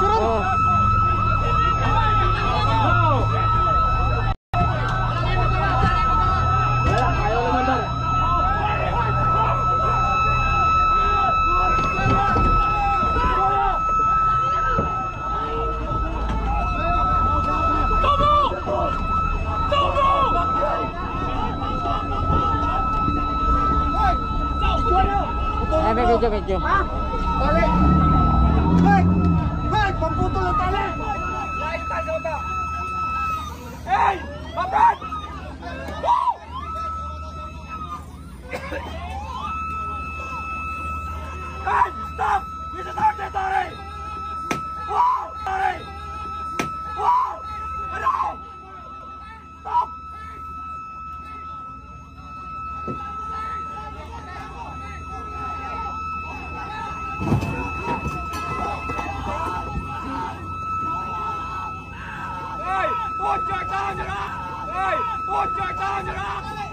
Oh. Medyo. Ha? Tali! Hey! Hey! Pamputol ang tali! Lahat tayo sa baba! Hey! Kapag! Woo! Hey! Stop! This is our territory! Wow! Sorry! Wow! Ano? Stop! Put your down your rock! Hey! Put your down your rock!